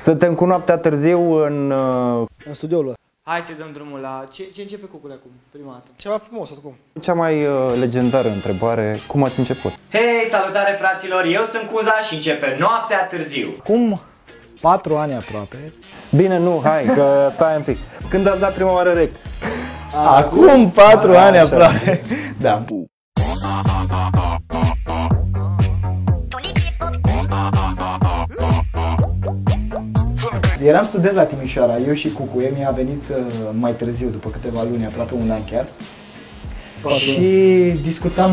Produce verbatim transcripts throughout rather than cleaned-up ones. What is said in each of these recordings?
Suntem cu Noaptea Târziu în... Uh... în studioul ăla. Hai să dăm drumul la... Ce, ce începe Cucule acum, prima dată? Ceva frumos, oricum. Cea mai uh, legendară întrebare, cum ați început? Hei, salutare fraților, eu sunt Cuza și începe Noaptea Târziu. Cum? Patru ani aproape. Bine, nu, hai, că stai un pic. Când ați dat prima oară rec? Acum patru A, ani așa. Aproape. Da. Eram student la Timișoara, eu și Cucu, Emi a venit uh, mai târziu, după câteva luni, aproape un an chiar. Patru. Și discutam,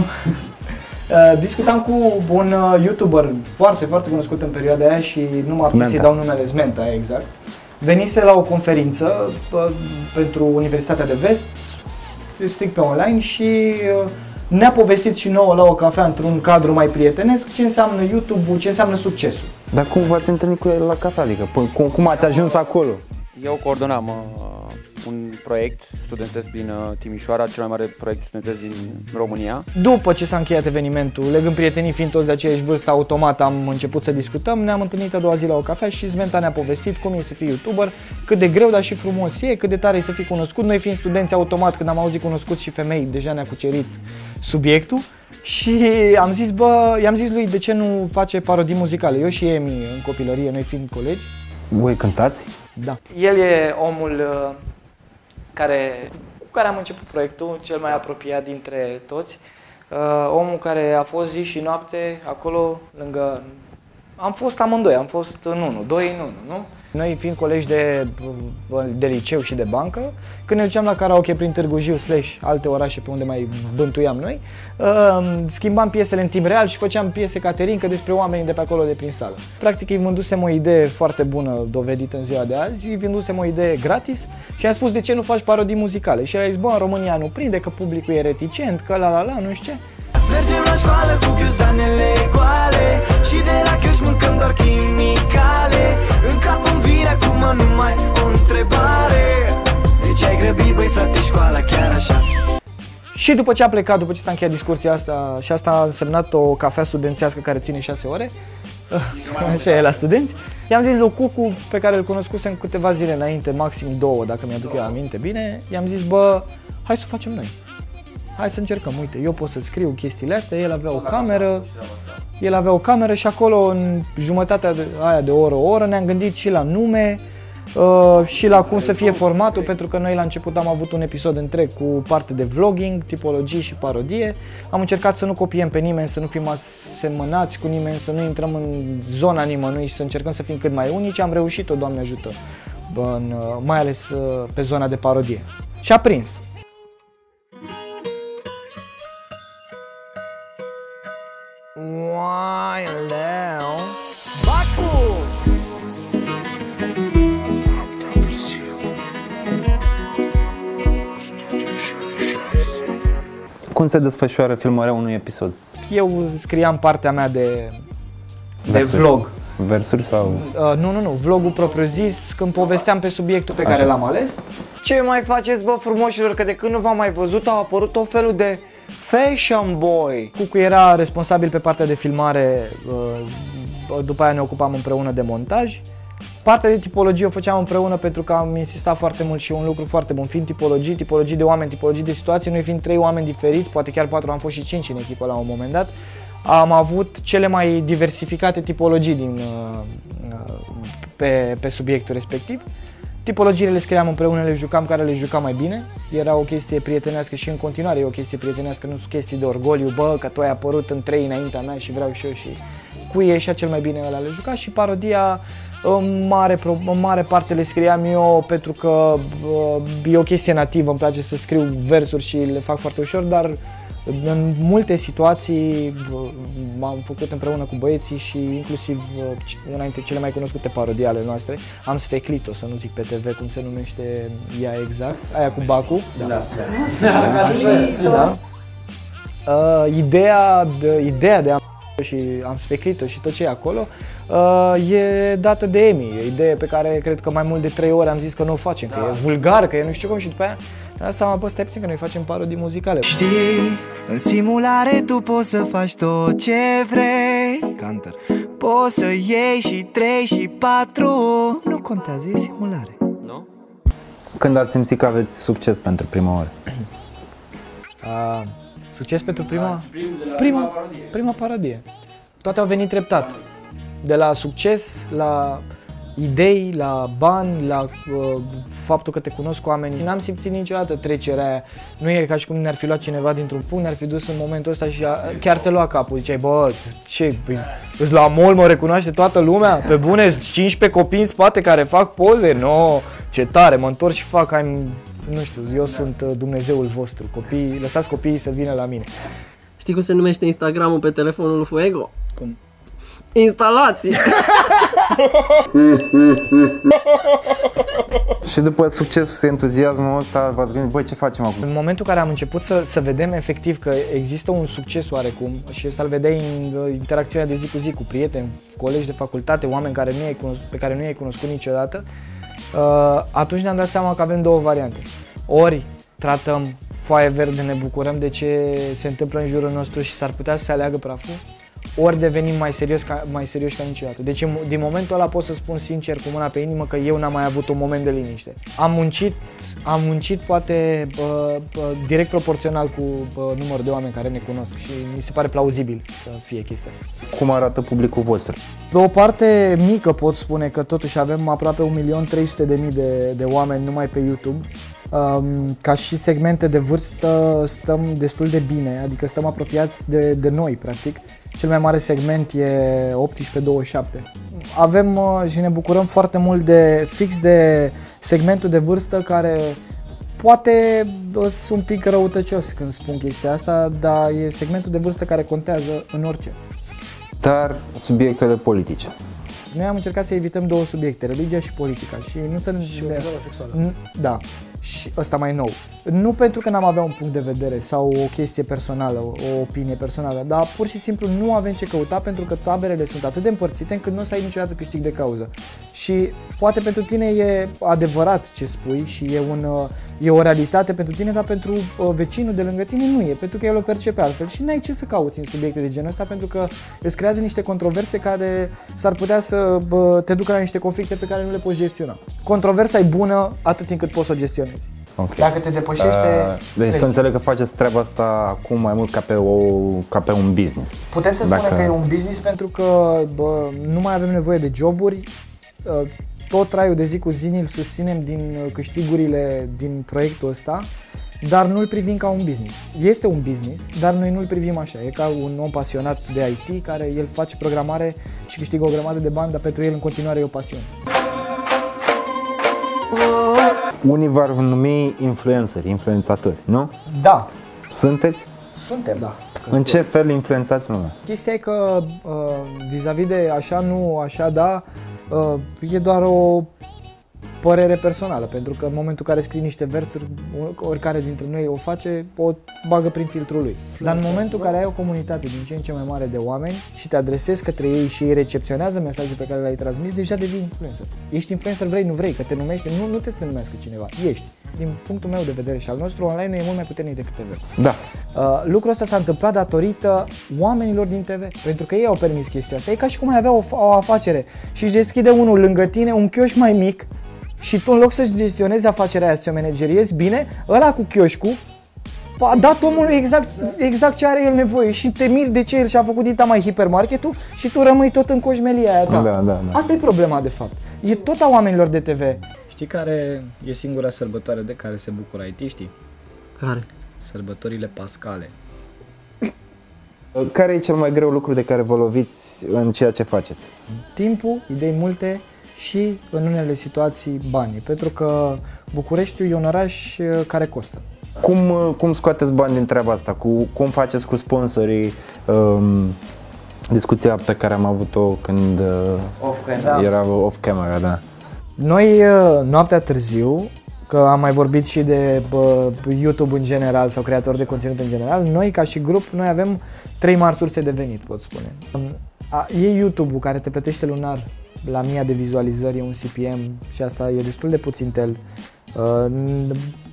uh, discutam cu un uh, YouTuber foarte, foarte cunoscut în perioada aia și nu m-a putut să-i dau numele, Smenta, exact. Venise la o conferință uh, pentru Universitatea de Vest, strict pe online și uh, ne-a povestit și nouă la o cafea într-un cadru mai prietenesc ce înseamnă YouTube-ul, ce înseamnă succesul. Dar cum v-ați întâlnit cu el la cafea? Adică cum, cum ați ajuns acolo? Eu coordonam uh, un proiect studențesc din uh, Timișoara, cel mai mare proiect studențesc din România. După ce s-a încheiat evenimentul, legând prietenii fiind toți de aceeași vârstă, automat am început să discutăm, ne-am întâlnit a doua zi la o cafea și Sventa ne-a povestit cum e să fii YouTuber, cât de greu, dar și frumos e, cât de tare e să fii cunoscut. Noi fiind studenți, automat, când am auzit cunoscut și femei, deja ne-a cucerit subiectul. Și am zis, bă, i-am zis lui de ce nu face parodii muzicale. Eu și Emi în copilărie, noi fiind colegi. Voi cântați? Da. El e omul uh, care, cu care am început proiectul, cel mai apropiat dintre toți. Uh, omul care a fost zi și noapte acolo lângă... Am fost amândoi, am fost în unul, doi în unul, nu? Noi fiind colegi de, de liceu și de bancă, când ne duceam la karaoke prin Târgu Jiu slash alte orașe pe unde mai bântuiam noi, uh, schimbam piesele în timp real și făceam piese caterincă despre oamenii de pe acolo de prin sală. Practic îi vândusem o idee foarte bună dovedită în ziua de azi, îi vândusem o idee gratis și am spus de ce nu faci parodii muzicale. Și el a zis, bă, în România nu prinde, că publicul e reticent, că la la la, nu știu ce. Mergem la școală cu ghiozdanele goale și de la chioș mâncăm doar chimicale. În cap îmi vine acum numai o întrebare: de ce ai grăbit, băi frate, școala chiar așa? Și după ce a plecat, după ce s-a încheiat discuția asta, și asta a însemnat o cafea studențească care ține șase ore, așa e la studenți, i-am zis lui Cucu, pe care îl cunoscusem câteva zile înainte, maxim două, dacă mi-aduc eu aminte bine, i-am zis, bă, hai să o facem noi. Hai să încercăm, uite, eu pot să scriu chestiile astea, el avea o cameră, el avea o cameră și acolo în jumătatea de, aia de oră, o oră ne-am gândit și la nume uh, și la cum să fie formatul, pentru că noi la început am avut un episod întreg cu parte de vlogging, tipologii și parodie. Am încercat să nu copiem pe nimeni, să nu fim asemănați cu nimeni, să nu intrăm în zona nimănui și să încercăm să fim cât mai unici. Am reușit-o, Doamne ajută, în, mai ales pe zona de parodie. Și a prins. Bacu! Cum se desfășoară filmarea unui episod? Eu scriam partea mea de, de Versuri. vlog. Versuri sau... Uh, nu, nu, nu, vlogul propriu zis, când povesteam pe subiectul pe care l-am ales. Ce mai faceți, bă, frumoșilor, că de când nu v-am mai văzut au apărut tot felul de fashion boy. Cucu era responsabil pe partea de filmare, uh, după aia ne ocupam împreună de montaj. Partea de tipologie o făceam împreună pentru că am insistat foarte mult și un lucru foarte bun, fiind tipologii, tipologii de oameni, tipologii de situații, noi fiind trei oameni diferiți, poate chiar patru, am fost și cinci în echipă la un moment dat, am avut cele mai diversificate tipologii din, uh, pe, pe subiectul respectiv. Tipologiile le scriam împreună, le jucam care le juca mai bine. Era o chestie prietenească și în continuare e o chestie prietenească, nu sunt chestii de orgoliu, bă, că tu ai apărut în trei înaintea mea și vreau și eu și cui ieșea cel mai bine ăla le juca. Și parodia, în mare, în mare parte le scriam eu pentru că e o chestie nativă, îmi place să scriu versuri și le fac foarte ușor, dar în multe situații m-am făcut împreună cu băieții și inclusiv una dintre cele mai cunoscute parodii ale noastre, Am sfeclit-o, să nu zic pe T V cum se numește ea exact, aia cu Bacu. Da. Da. Da. Da. Uh, ideea, de, ideea de Am și Am sfeclit-o și tot ce e acolo uh, e dată de Emi, e idee pe care cred că mai mult de trei ori am zis că nu o facem, că e vulgar, că e nu știu cum și după aia Dar seama, bă, stai puțin că noi facem parodii muzicale. Știi, în simulare tu poți să faci tot ce vrei. Canter. Poți să iei și trei și patru. Nu contează, e simulare. Nu? Când ați simțit că aveți succes pentru prima oară? A, succes pentru prima, prima, prima parodie. Toate au venit treptat. De la succes, la idei, la bani, la uh, faptul că te cunosc cu oamenii. N-am simțit niciodată trecerea aia. Nu e ca și cum ne-ar fi luat cineva dintr-un punct, ne-ar fi dus în momentul ăsta și a, chiar te lua capul. Ziceai, bă, ce, păi, îți la mall mă recunoaște toată lumea? Pe bune, cincisprezece copii în spate care fac poze? No, ce tare, mă întorc și fac, I'm, nu știu, eu sunt Dumnezeul vostru. Copii, lăsați copiii să vină la mine. Știi cum se numește Instagramul pe telefonul lui Fuego? Cum? Instalații! Și după succesul, entuziasmul ăsta, v-ați gândit, băi, ce facem acum? În momentul în care am început să, să vedem efectiv că există un succes oarecum și ăsta îl vedeai în interacțiunea de zi cu zi cu prieteni, colegi de facultate, oameni care nu ai cunoscut, pe care nu i-ai cunoscut niciodată, uh, atunci ne-am dat seama că avem două variante. Ori tratăm foaie verde, ne bucurăm de ce se întâmplă în jurul nostru și s-ar putea să se aleagă praful, ori devenim mai serios ca, mai serioși ca niciodată. Deci din momentul ăla pot să spun sincer cu mâna pe inimă că eu n-am mai avut un moment de liniște. Am muncit, am muncit poate bă, bă, direct proporțional cu bă, numărul de oameni care ne cunosc și mi se pare plauzibil să fie chestia asta. Cum arată publicul vostru? Pe o parte mică pot spune că totuși avem aproape un milion trei sute de mii de, de oameni numai pe YouTube. Um, ca și segmente de vârstă stăm destul de bine, adică stăm apropiați de, de noi practic. Cel mai mare segment e optsprezece douăzeci și șapte. Avem uh, și ne bucurăm foarte mult de fix de segmentul de vârstă care poate sunt un pic răutăcios când spun chestia asta, dar e segmentul de vârstă care contează în orice. Dar subiectele politice. Noi am încercat să evităm două subiecte, religia și politica și nu să ne... Și orientarea sexuală. Da. Și ăsta mai nou. Nu pentru că n-am avea un punct de vedere sau o chestie personală, o opinie personală, dar pur și simplu nu avem ce căuta pentru că taberele sunt atât de împărțite încât nu o să ai niciodată câștig de cauză. Și poate pentru tine e adevărat ce spui și e, un, e o realitate pentru tine, dar pentru vecinul de lângă tine nu e, pentru că el o percepe altfel și n-ai ce să cauți în subiecte de genul ăsta pentru că îți creează niște controverse care s-ar putea să te ducă la niște conflicte pe care nu le poți gestiona. Controversa e bună atât timp cât poți să o gestionezi. Okay. Dacă te depășește... Uh, deci să înțeleg că faceți treaba asta acum mai mult ca pe, o, ca pe un business. Putem să Dacă... spunem că e un business pentru că bă, nu mai avem nevoie de joburi, uh, tot traiul de zi cu zi îl susținem din câștigurile din proiectul ăsta, dar nu-l privim ca un business. Este un business, dar noi nu-l privim așa. E ca un om pasionat de I T care el face programare și câștigă o grămadă de bani, dar pentru el în continuare e o pasiune. Unii v-ar numi influenceri, influențatori, nu? Da. Sunteți? Suntem. Da. În ce fel influențați lumea? Chestia e că uh, vis-a-vis de așa nu, așa da, uh, e doar o părere personală, pentru că în momentul în care scrii niște versuri, oricare dintre noi o face, o bagă prin filtrul lui. Dar în momentul în care ai o comunitate din ce în ce mai mare de oameni și te adresezi către ei și ei recepționează mesajul pe care l-ai transmis, deja devii influencer. Ești influencer, vrei, nu vrei, că te numești, nu, nu te să te numească cineva, ești. Din punctul meu de vedere și al nostru, online e mult mai puternic decât T V. Da. Uh, lucrul ăsta s-a întâmplat datorită oamenilor din T V, pentru că ei au permis chestia asta. E ca și cum ai avea o, o afacere și își deschide unul lângă tine un chioșc mai mic și tu în loc să-și gestionezi afacerea aia, să o manageriezi bine, ăla cu chioșcul a dat omului exact, exact ce are el nevoie și te miri de ce el și-a făcut dita mai hipermarketul și tu rămâi tot în coșmelia aia ta. Da, da, da. Asta e problema de fapt. E tot a oamenilor de T V. Știi care e singura sărbătoare de care se bucură I T, știi? Care? Sărbătorile pascale. Care e cel mai greu lucru de care vă loviți în ceea ce faceți? Timpul, idei multe și în unele situații banii, pentru că Bucureștiul e un oraș care costă. Cum, cum scoateți bani din treaba asta? Cu, cum faceți cu sponsorii? Um, discuția pe care am avut-o când off camera. era off camera, da. Noi, noaptea târziu, că am mai vorbit și de bă, YouTube în general sau creatori de conținut în general, noi ca și grup, noi avem trei mari surse de venit, pot spune. A, e YouTube-ul care te plătește lunar la mii de vizualizări, e un C P M și asta e destul de puțin tel. Uh,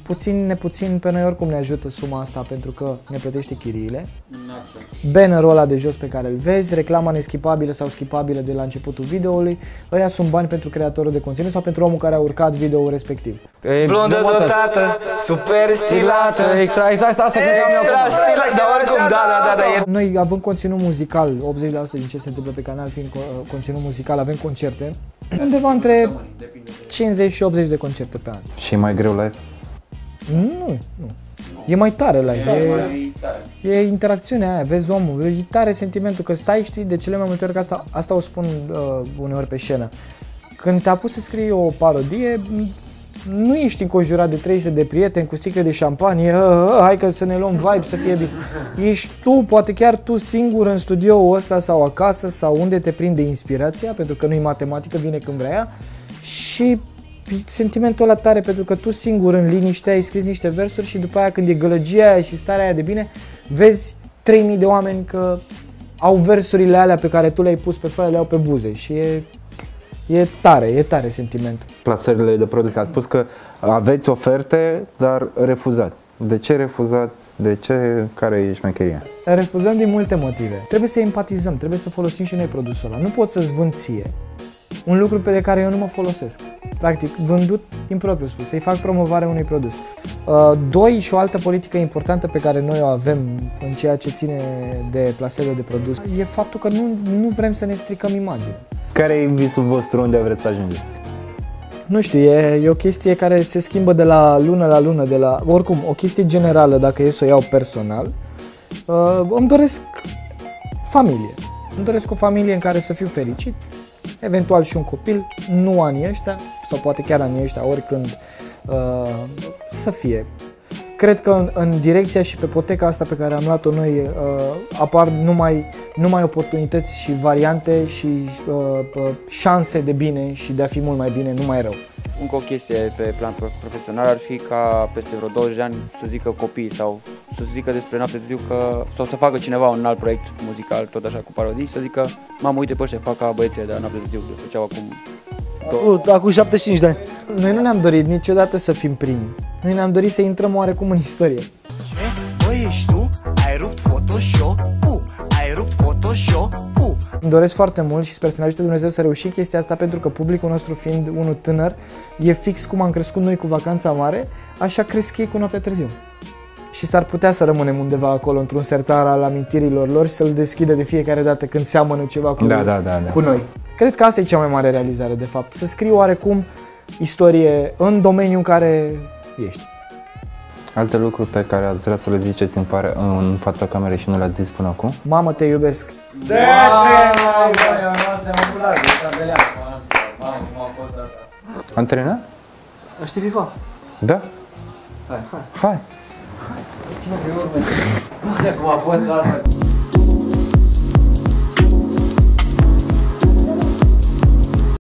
puțin nepuțin pe noi oricum ne ajută suma asta pentru că ne plătește chiriile. Bannerul ăla de jos pe care îl vezi, reclama neschipabilă sau schipabilă de la începutul videoului, ăia sunt bani pentru creatorul de conținut sau pentru omul care a urcat videoul respectiv. Blondă dotată, super stilată, Extra, exact, asta credeam eu. extra stilată, dar oricum, da, da, da, da, e... Noi avem conținut muzical, optzeci la sută din ce se întâmplă pe canal fiind co- conținut muzical, avem concerte, undeva între cincizeci și optzeci de concerte pe an. Și e mai greu live? Nu, nu. E mai tare live, e, e interacțiunea aia, vezi omul, e tare sentimentul că stai, știi, de cele mai multe ori, că asta, asta o spun uh, uneori pe scenă. Când te-a pus să scrii o parodie, nu ești înconjurat de trei sute de prieteni cu sticle de șampanie, hai că să ne luăm vibe, să fie bine. Ești tu, poate chiar tu singur în studioul ăsta sau acasă sau unde te prinde inspirația, pentru că nu-i matematică, vine când vrea ea, și sentimentul ăla tare pentru că tu singur în liniște ai scris niște versuri și după aia când e gălăgia aia și starea aia de bine, vezi trei mii de oameni că au versurile alea pe care tu le-ai pus pe foaie, le au pe buze și e, e tare, e tare sentimentul. Plasările de produse. Ați spus că aveți oferte, dar refuzați. De ce refuzați? De ce? Care e șmecheria? Refuzăm din multe motive. Trebuie să empatizăm, trebuie să folosim și noi produsul ăla. Nu pot să-ți vând ție un lucru pe care eu nu mă folosesc. Practic, vândut impropriu spus, să-i fac promovare unui produs. Uh, doi, și o altă politică importantă pe care noi o avem în ceea ce ține de plasările de produs, e faptul că nu, nu vrem să ne stricăm imaginea. Care e visul vostru? Unde vreți să ajungeți? Nu știu, e, e o chestie care se schimbă de la lună la lună, de la, oricum, o chestie generală, dacă e să o iau personal, uh, îmi doresc familie. Îmi doresc o familie în care să fiu fericit, eventual și un copil, nu anii ăștia, sau poate chiar anii ăștia, oricând uh, să fie. Cred că în, în direcția și pe poteca asta pe care am luat-o noi uh, apar numai, numai oportunități și variante și uh, șanse de bine și de a fi mult mai bine, nu mai rău. Încă o chestie pe plan profesional ar fi ca peste vreo douăzeci de ani să zică copii sau să zică despre Noapte de Târziu că, sau să facă cineva un alt proiect muzical tot așa cu parodii și să zică mamă, uite pe ăștia, fac ca băieții de la Noapte de Târziu, de făceau acum Uh, acum șaptezeci și cinci de ani. Noi nu ne-am dorit niciodată să fim primi. Noi ne-am dorit să intrăm oarecum în istorie. Băi, ești tu? Ai rupt Photoshop-ul, ai rupt Photoshop-ul. Îmi doresc foarte mult și sper să ne ajute Dumnezeu să reușim chestia asta, pentru că publicul nostru fiind unul tânăr, e fix cum am crescut noi cu Vacanța Mare, așa cresc ei cu Noaptea Târziu. Și s-ar putea să rămânem undeva acolo într-un sertar al amintirilor lor și să-l deschidă de fiecare dată când seamănă ceva cu, Da, da, da, da. cu noi. Cred că asta e cea mai mare realizare, de fapt, să scriu oarecum istorie în domeniul în care ești. Alte lucruri pe care ați vrea să le ziceți în, fare, în fața camerei și nu le-ați zis până acum? Mamă, te iubesc! Antrenat? Știi FIFA? Da? Hai, hai. Hai! Cum a fost asta?